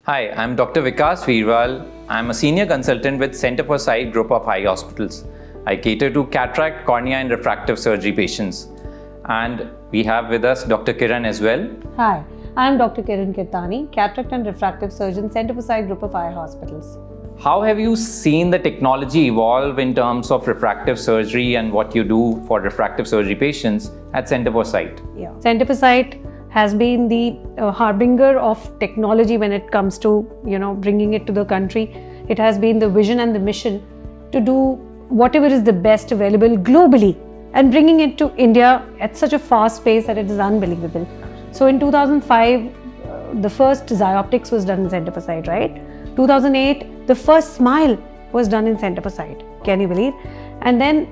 Hi, I'm Dr. Vikas Veerwal. I'm a senior consultant with Center for Sight Group of Eye Hospitals. I cater to cataract, cornea and refractive surgery patients. And we have with us Dr. Kiran as well. Hi, I'm Dr. Kiran Kirtani, Cataract and Refractive Surgeon, Center for Sight Group of Eye Hospitals. How have you seen the technology evolve in terms of refractive surgery and what you do for refractive surgery patients at Center for Sight? Yeah. Center for Sight has been the harbinger of technology when it comes to bringing it to the country. It has been the vision and the mission to do whatever is the best available globally and bringing it to India at such a fast pace that it is unbelievable. So in 2005, the first Zyoptix was done in Center for Sight, right? 2008, the first smile was done in Center for Sight. Can you believe? And then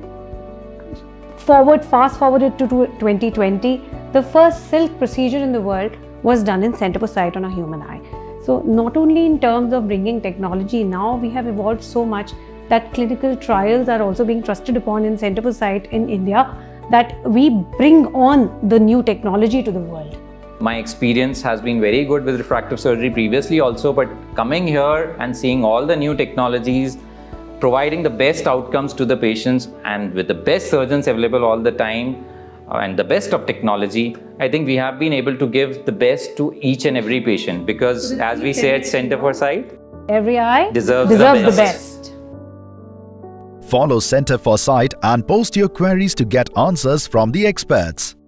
fast forwarded to 2020, the first silk procedure in the world was done in Center for Sight on a human eye. So not only in terms of bringing technology, now we have evolved so much that clinical trials are also being trusted upon in Center for Sight in India, that we bring on the new technology to the world. My experience has been very good with refractive surgery previously also, but coming here and seeing all the new technologies, providing the best outcomes to the patients and with the best surgeons available all the time and the best of technology, I think we have been able to give the best to each and every patient, because as we say at Center for Sight, every eye deserves the best. Follow Center for Sight and post your queries to get answers from the experts.